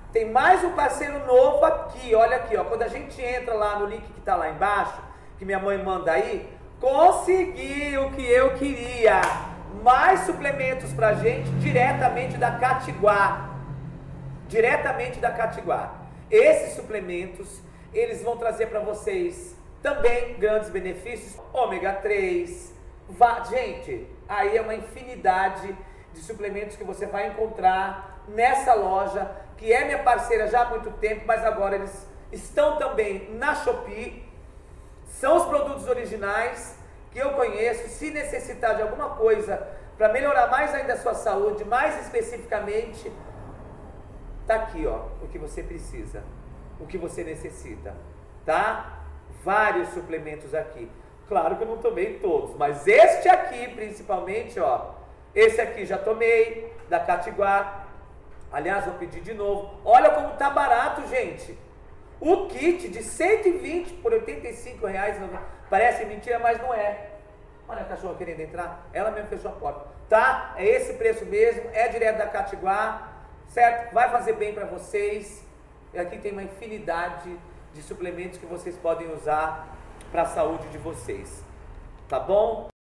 Tem mais um parceiro novo aqui, olha aqui, ó. Quando a gente entra lá no link que tá lá embaixo, que minha mãe manda aí, consegui o que eu queria. Mais suplementos pra gente diretamente da Catiguá. Diretamente da Catiguá. Esses suplementos, eles vão trazer para vocês também grandes benefícios. Ômega 3, gente, aí é uma infinidade de suplementos que você vai encontrar nessa loja, que é minha parceira já há muito tempo, mas agora eles estão também na Shopee. São os produtos originais que eu conheço. Se necessitar de alguma coisa para melhorar mais ainda a sua saúde, mais especificamente, tá aqui, ó, o que você precisa, o que você necessita, tá? Vários suplementos aqui. Claro que eu não tomei todos, mas este aqui, principalmente, ó, esse aqui já tomei, da Catiguá. Aliás, vou pedir de novo. Olha como tá barato, gente. O kit de 120 por R$85, parece mentira, mas não é. Olha a cachorra querendo entrar, ela mesmo fechou a porta. Tá? É esse preço mesmo, é direto da Catiguá, certo? Vai fazer bem para vocês. E aqui tem uma infinidade de suplementos que vocês podem usar para a saúde de vocês. Tá bom?